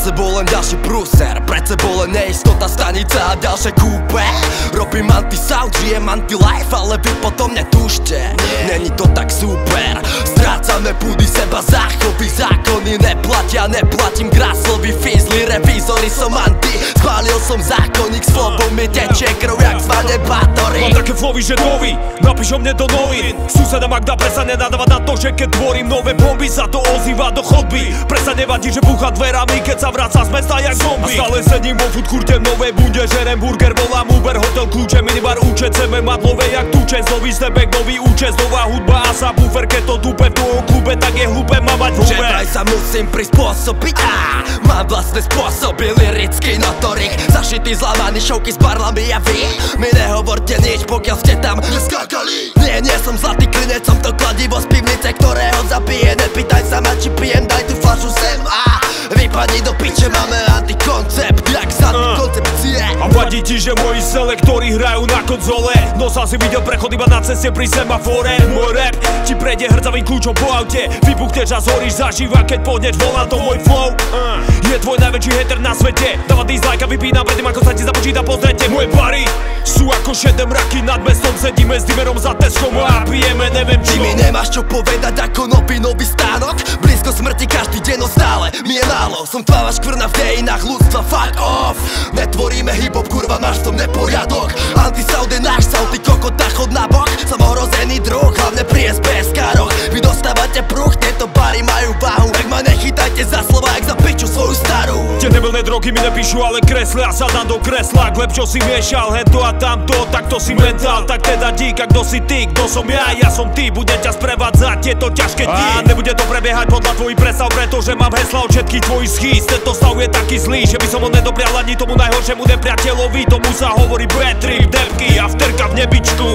sebou len ďalší prúser, pred sebou len neistota, stanica a ďalšie kúpe. Robím anti-sound, žijem anti-life, ale vy potom netúžte. Není to tak super, strácame púdy, seba záchovy, zákony neplatia, neplatím gráslový fízly, revízory som anti. Spálil som zákonník, s flobou mi tečie krv jak zvané bátory. Mám také flowy, že nový, napíš o mne do novín. Suseda Magda prestane nadávať na to, že keď tvorím nové bomby, sa to ozýva do chodby. Prestane nevadí, že búcha dverami, keď sa vraca z mesta jak zombie. A stále sedím vo foodcourte v novej bunde, žerem burger, volám Uber, hotel, kľúče, minibar, účet, chceme mať nové jak tučes. Nový stepek, nový účes, nová hudba a sa buffer, keď to dupe v tvojom klube, tak je hlúpe má mať v hube. Že vraj sa musím prispôsobiť, mám vlastné spôsoby, lirický notorik, zašitý zlamaný šovky s barlami a vy mi nehovorte nič, pokiaľ ste tam neskákali. Nie som zlatý klinec, som to kladivo z pivnice, ktorého zabije. Nepýtaj sa ma, či pijem, daj tú fľašu sem a vypadni do piče, máme antikoncept, jak z antikoncepcie. A vadí ti, že moji selektori hrajú na konzole? No sa si videl prechod iba na ceste pri semafore. Môj rap ti prejde hrdzavým kľúčom po aute, vybuchneš a zhoríš zaživa, keď pôjdeš volá to môj flow. Je tvoj najväčší hater na svete, dáva dislike a vypína predtým, ako sa ti započíta pozrite. Moje bary sú ako šedé mraky nad mestom, sedíme s dimerom za Teskom a pijeme neviem čo. Ty mi nemáš čo povedať ako nový stánok, blízko smrti každý deň, no stále mi je málo. Som tváva škvrna v dejinách ľudstva, fuck off. Netvoríme hip-hop, kurva, máš v tom neporiadok. Anti-sound je náš sound, ty kokota, chod na bok. Som ohrozený druh, hlavne pri SBS-károch. Vy dostávate pruh, tieto bary majú váhu, tak ma nechytajte za slova, jak za piču svoju starú. Tie nebilné drogy mi nepíšu, ale kreslia sa dám do kresla. Gleb, čo si miešal, hento a tamto, tak to si mentál. Tak teda dík, a kto si ty, kto som ja som ty. Budem ťa sprevádzať tieto ťažké dni. A nebude to prebiehať podľa tvojich predstav, pretože mám hesla od všetkých tvojich schýz. Tento stav je taký zlý, že by som ho nedoprial ani tomu najhoršiemu nepriateľovi. Tomu sa hovorí bad trip, depky a vterka v nebičku.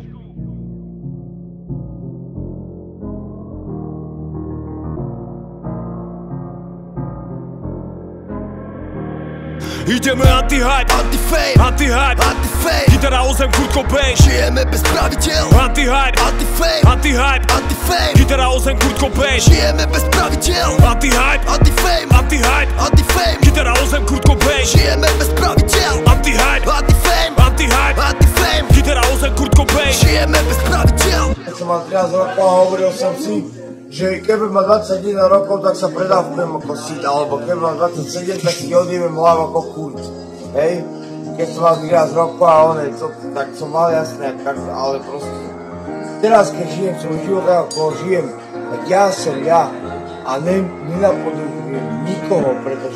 Ideme anti-hype, anti-fame, anti-hype, anti-fame. Gitara o zem, Kurt Cobain. Žijeme bez pravidel, anti-hype, anti-fame, anti-hype, anti-fame. Gitara o zem, Kurt Cobain. Žijeme bez pravidel, anti-hype, anti-fame, anti-hype, anti-fame. Gitara o zem, Kurt Cobain. Žijeme bez pravidel, anti-hype, anti-fame, anti-hype, anti-fame. Gitara o zem, Kurt Cobain. Žijeme bez pravidel. Keď som mal 13 rokov a hovoril som si, že keby ma 21 rokov, tak sa predávkujem ako sit, alebo keby ma 27, tak si odjevem hlavu ako kurť. Hej, keď som mal 13 rokov a tak som mal jasné, ale proste teraz keď žijem svoj život ako žijem, tak ja som ja a nenapodobujem nikoho, pretože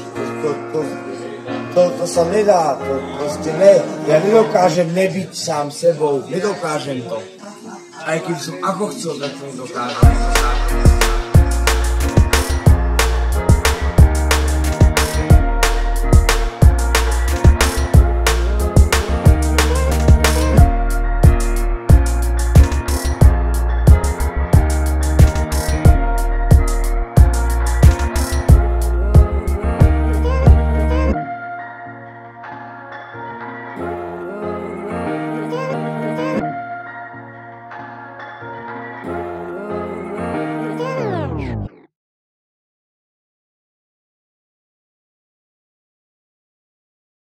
to sa nedá, to proste ne, ja nedokážem nebyť sám sebou, nedokážem to. Aj keby som ako chcel, tak to nedokážem.